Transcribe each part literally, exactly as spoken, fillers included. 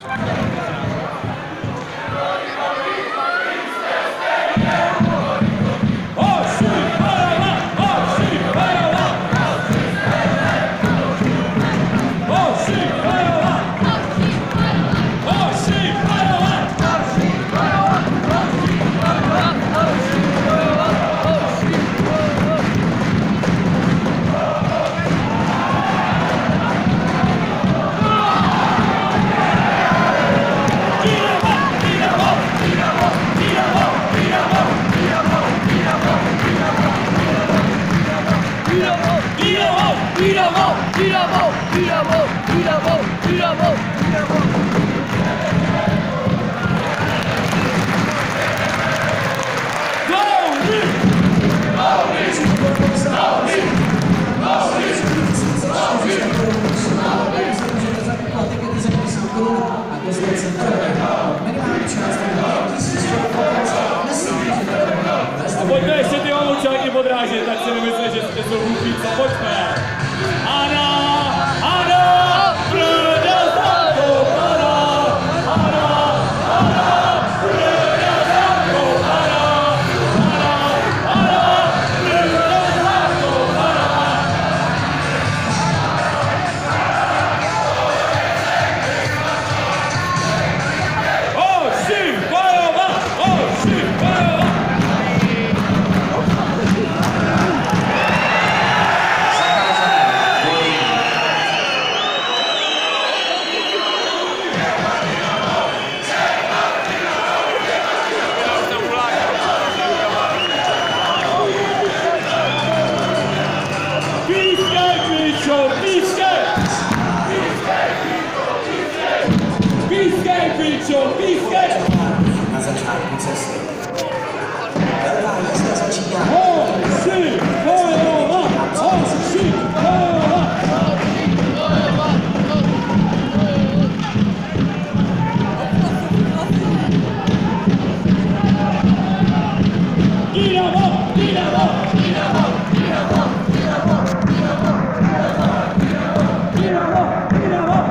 Pojďme ještě ty omlučáky podrážet, tak si nemyslí, že jste jsou hlupí, co pojďme. Ano, ano, Brda Zakopane, ano, ano, Brda Zakopane, ano, ano, Brda Zakopane. Oši, Bajova, oši, Bajova. Na začátku cesty. Velká jízda začíná. Hoši, Bajova, hoši, Bajova. Dynamo, Dynamo, Dynamo, Dynamo, Dynamo, Dynamo, Dynamo, Dynamo,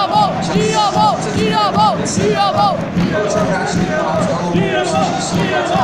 Dynamo, Dynamo, Dynamo, Dynamo, Dynamo, Dynamo,